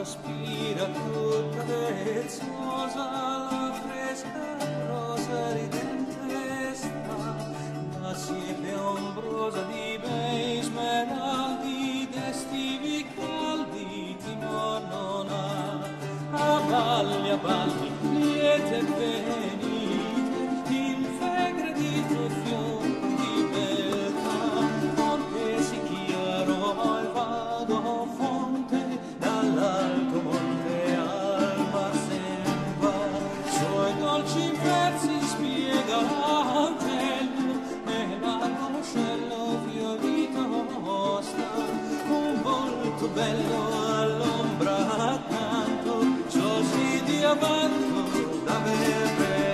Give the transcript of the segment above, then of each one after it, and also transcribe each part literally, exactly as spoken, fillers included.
respira tutta vezzosa la fresca rosa ridentesta, la siepe ombrosa di bei smeraldi, d'estivi caldi timor non ha. A balli, a balli, liete venite, in fe gradito fior di beltà, monte si chiaro al vado fonte, dall'alto monte al mar sen va, suoi dolci versi spiega l'autello, e l'angoscello fiorito mostra, un volto bello all'ombra accanto, così di avanto da beltà.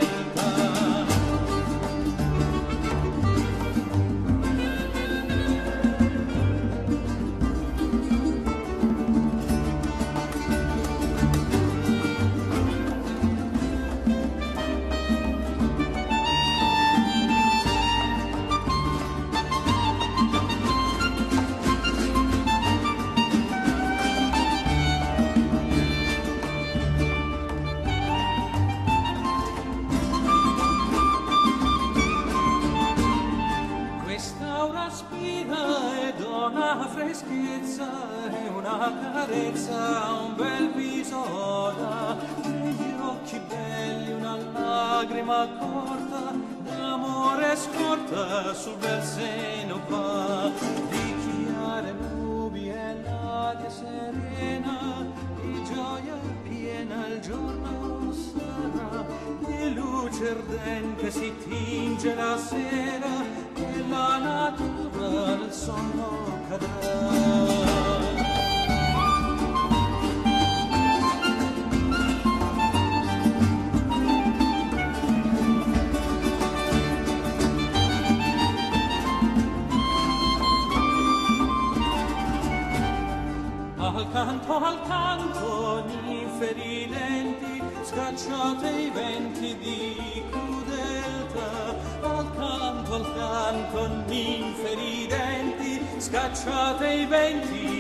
Freschezza e una carezza, un bel viso da, negli occhi belli una lagrima corta, d'amore scorta sul bel seno va, di chiare nubi e l'aria serena, di gioia piena il giorno sarà, di luce ardente si tinge la sera, e la natura nel sonno cadrà. Al canto, al canto, ninfe ridenti, scacciate i venti di crudeltà. Al canto, al canto, ninfe ridenti, scacciate i venti